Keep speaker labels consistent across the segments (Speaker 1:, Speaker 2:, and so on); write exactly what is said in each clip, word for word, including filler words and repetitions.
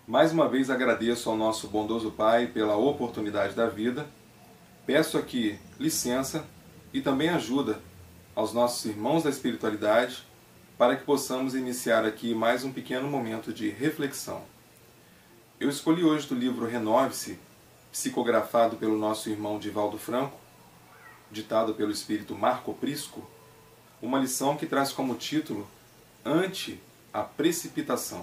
Speaker 1: Mais uma vez agradeço ao nosso bondoso Pai pela oportunidade da vida. Peço aqui licença e também ajuda aos nossos irmãos da espiritualidade para que possamos iniciar aqui mais um pequeno momento de reflexão. Eu escolhi hoje do livro Renove-se, psicografado pelo nosso irmão Divaldo Franco, ditado pelo espírito Marco Prisco, uma lição que traz como título Ante a precipitação.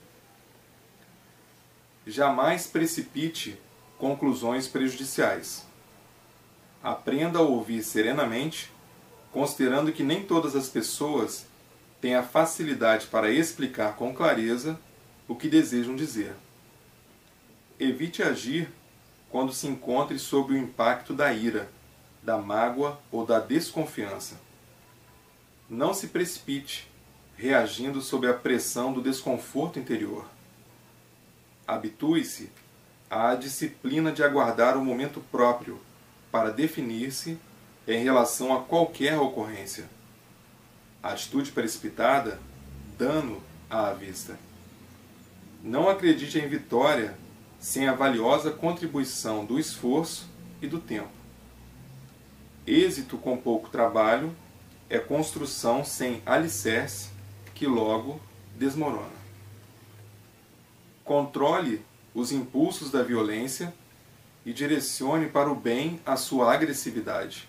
Speaker 1: Jamais precipite conclusões prejudiciais. Aprenda a ouvir serenamente, considerando que nem todas as pessoas têm a facilidade para explicar com clareza o que desejam dizer. Evite agir quando se encontre sob o impacto da ira, da mágoa ou da desconfiança. Não se precipite, reagindo sob a pressão do desconforto interior. Habitue-se à disciplina de aguardar o momento próprio para definir-se em relação a qualquer ocorrência. Atitude precipitada, dano à vista. Não acredite em vitória sem a valiosa contribuição do esforço e do tempo. Êxito com pouco trabalho é construção sem alicerce que logo desmorona. Controle os impulsos da violência e direcione para o bem a sua agressividade.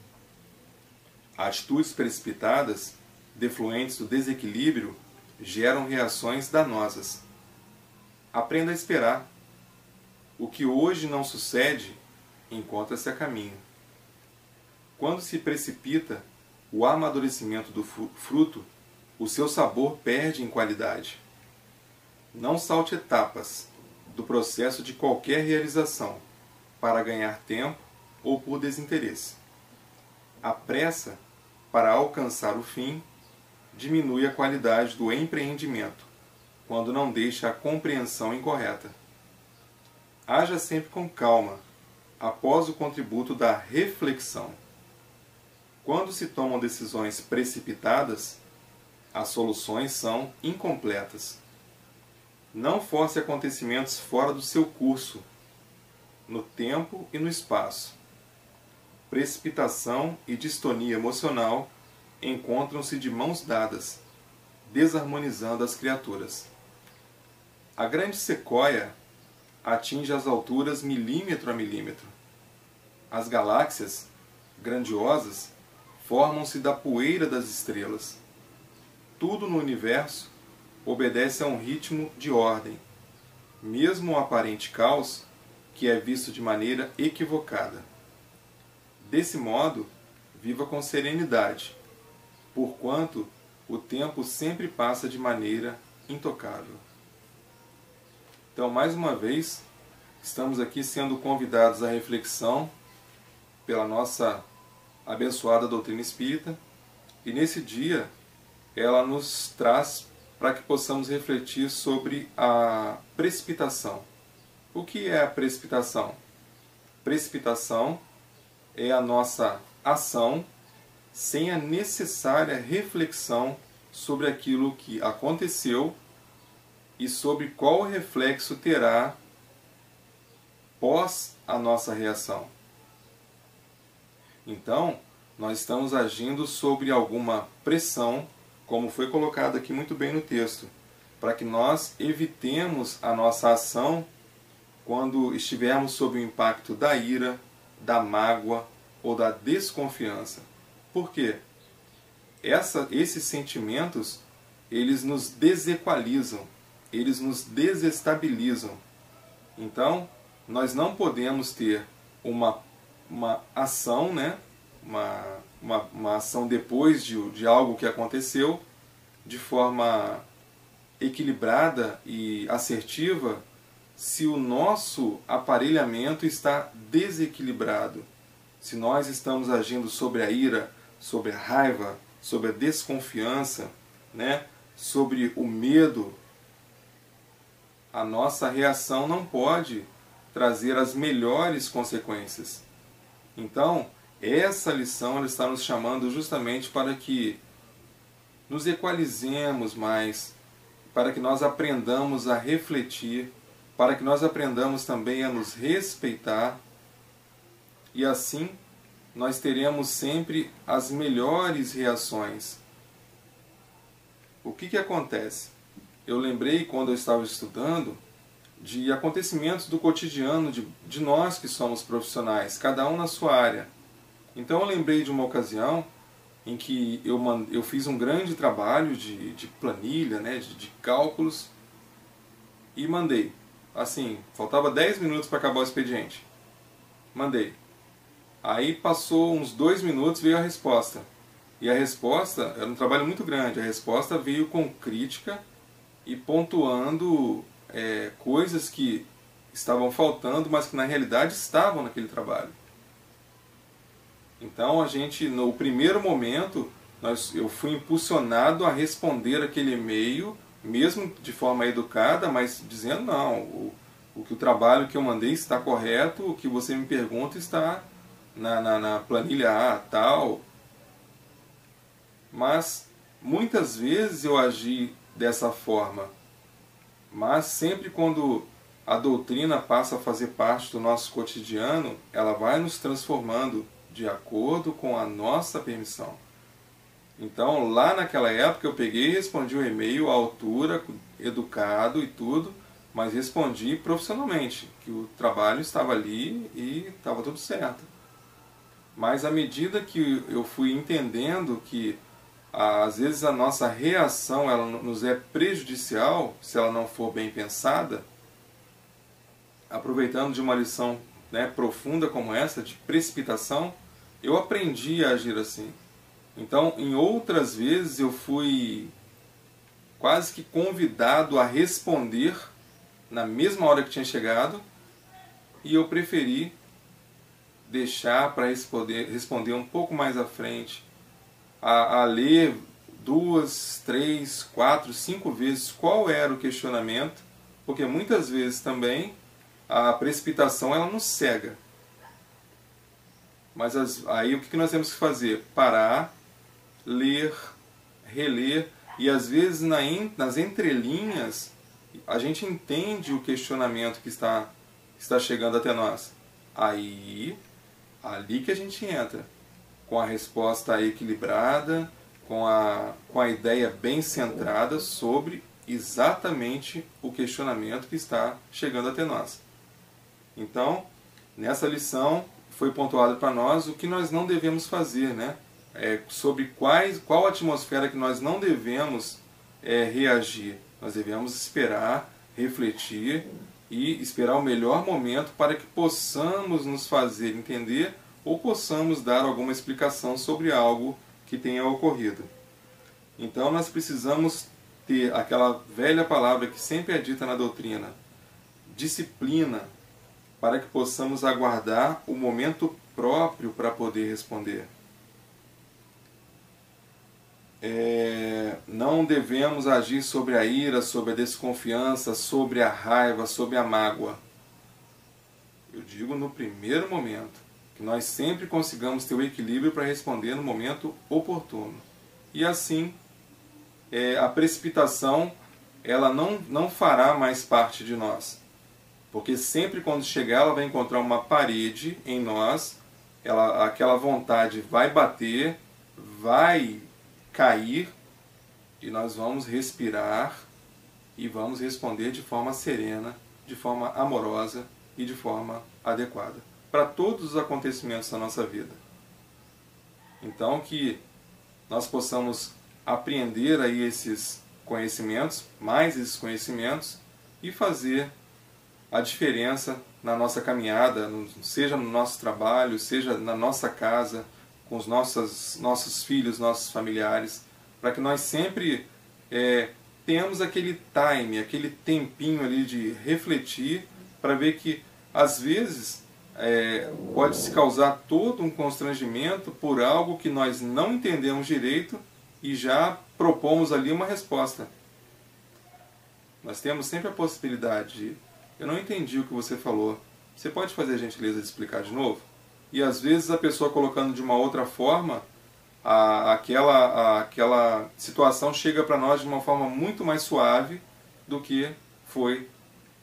Speaker 1: Atitudes precipitadas, defluentes do desequilíbrio, geram reações danosas. Aprenda a esperar. O que hoje não sucede, encontra-se a caminho. Quando se precipita o amadurecimento do fruto, o seu sabor perde em qualidade. Não salte etapas do processo de qualquer realização para ganhar tempo ou por desinteresse. A pressa para alcançar o fim diminui a qualidade do empreendimento, quando não deixa a compreensão incorreta. Haja sempre com calma, após o contributo da reflexão. Quando se tomam decisões precipitadas, as soluções são incompletas. Não force acontecimentos fora do seu curso, no tempo e no espaço. Precipitação e distonia emocional encontram-se de mãos dadas, desarmonizando as criaturas. A grande sequoia atinge as alturas milímetro a milímetro. As galáxias, grandiosas, formam-se da poeira das estrelas. Tudo no universo obedece a um ritmo de ordem, mesmo o aparente caos, que é visto de maneira equivocada. Desse modo, viva com serenidade, porquanto o tempo sempre passa de maneira intocável. Então, mais uma vez, estamos aqui sendo convidados à reflexão pela nossa abençoada doutrina espírita, e nesse dia ela nos traz para que possamos refletir sobre a precipitação. O que é a precipitação? Precipitação é a nossa ação sem a necessária reflexão sobre aquilo que aconteceu e sobre qual reflexo terá pós a nossa reação. Então, nós estamos agindo sobre alguma pressão, como foi colocado aqui muito bem no texto, para que nós evitemos a nossa ação quando estivermos sob o impacto da ira, da mágoa ou da desconfiança. Por quê? Essa, esses sentimentos, eles nos desequalizam, eles nos desestabilizam. Então, nós não podemos ter uma, uma ação, né? uma, uma, uma ação depois de, de algo que aconteceu, de forma equilibrada e assertiva, se o nosso aparelhamento está desequilibrado. Se nós estamos agindo sobre a ira, sobre a raiva, sobre a desconfiança, né? sobre o medo, a nossa reação não pode trazer as melhores consequências. Então, essa lição ela está nos chamando justamente para que nos equalizemos mais, para que nós aprendamos a refletir para que nós aprendamos também a nos respeitar, e assim nós teremos sempre as melhores reações. O que que acontece? Eu lembrei, quando eu estava estudando, de acontecimentos do cotidiano de, de nós que somos profissionais, cada um na sua área. Então eu lembrei de uma ocasião em que eu, eu fiz um grande trabalho de, de planilha, né, de, de cálculos, e mandei. Assim, faltava dez minutos para acabar o expediente. Mandei. Aí passou uns dois minutos, veio a resposta. E a resposta era um trabalho muito grande. A resposta veio com crítica e pontuando é, coisas que estavam faltando, mas que na realidade estavam naquele trabalho. Então a gente, no primeiro momento, nós, eu fui impulsionado a responder aquele e-mail, mesmo de forma educada, mas dizendo não, o, o que o trabalho que eu mandei está correto, o que você me pergunta está na, na, na planilha A, tal. Mas muitas vezes eu agi dessa forma, mas sempre quando a doutrina passa a fazer parte do nosso cotidiano, ela vai nos transformando de acordo com a nossa permissão. Então, lá naquela época, eu peguei e respondi o e-mail à altura, educado e tudo, mas respondi profissionalmente, que o trabalho estava ali e estava tudo certo. Mas à medida que eu fui entendendo que às vezes a nossa reação ela nos é prejudicial, se ela não for bem pensada, aproveitando de uma lição, né, profunda como essa, de precipitação, eu aprendi a agir assim. Então, em outras vezes, eu fui quase que convidado a responder na mesma hora que tinha chegado, e eu preferi deixar para responder, responder um pouco mais à frente, a, a ler duas, três, quatro, cinco vezes qual era o questionamento, porque muitas vezes também a precipitação ela nos cega. Mas as, aí o que nós temos que fazer? Parar, ler, reler, e às vezes na, nas entrelinhas a gente entende o questionamento que está, está chegando até nós. Aí, ali que a gente entra, com a resposta equilibrada, com a, com a ideia bem centrada sobre exatamente o questionamento que está chegando até nós. Então, nessa lição foi pontuado para nós o que nós não devemos fazer, né? É, sobre quais, qual atmosfera que nós não devemos é, reagir. Nós devemos esperar, refletir e esperar o melhor momento para que possamos nos fazer entender ou possamos dar alguma explicação sobre algo que tenha ocorrido. Então nós precisamos ter aquela velha palavra que sempre é dita na doutrina, disciplina, para que possamos aguardar o momento próprio para poder responder. É, não devemos agir sobre a ira, sobre a desconfiança, sobre a raiva, sobre a mágoa. Eu digo no primeiro momento, que nós sempre consigamos ter o equilíbrio para responder no momento oportuno. E assim, é, a precipitação ela não, não fará mais parte de nós. Porque sempre quando chegar ela vai encontrar uma parede em nós, ela, aquela vontade vai bater, vai cair, e nós vamos respirar e vamos responder de forma serena, de forma amorosa e de forma adequada para todos os acontecimentos da nossa vida. Então que nós possamos apreender aí esses conhecimentos, mais esses conhecimentos, e fazer a diferença na nossa caminhada, seja no nosso trabalho, seja na nossa casa, com os nossos, nossos filhos, nossos familiares, para que nós sempre é, tenhamos aquele time, aquele tempinho ali de refletir, para ver que às vezes é, pode se causar todo um constrangimento por algo que nós não entendemos direito e já propomos ali uma resposta. Nós temos sempre a possibilidade de: eu não entendi o que você falou, você pode fazer a gentileza de explicar de novo? E às vezes a pessoa colocando de uma outra forma, a, aquela, a, aquela situação chega para nós de uma forma muito mais suave do que foi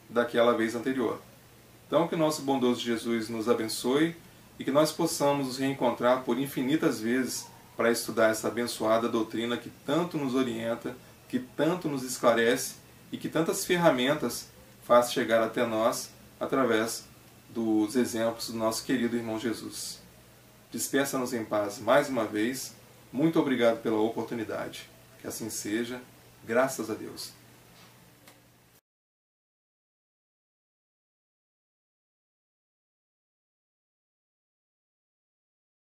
Speaker 1: daquela vez anterior. Então, que nosso bondoso Jesus nos abençoe e que nós possamos nos reencontrar por infinitas vezes para estudar essa abençoada doutrina que tanto nos orienta, que tanto nos esclarece e que tantas ferramentas faz chegar até nós através dos exemplos do nosso querido irmão Jesus. Despeça-nos em paz mais uma vez. Muito obrigado pela oportunidade. Que assim seja. Graças a Deus.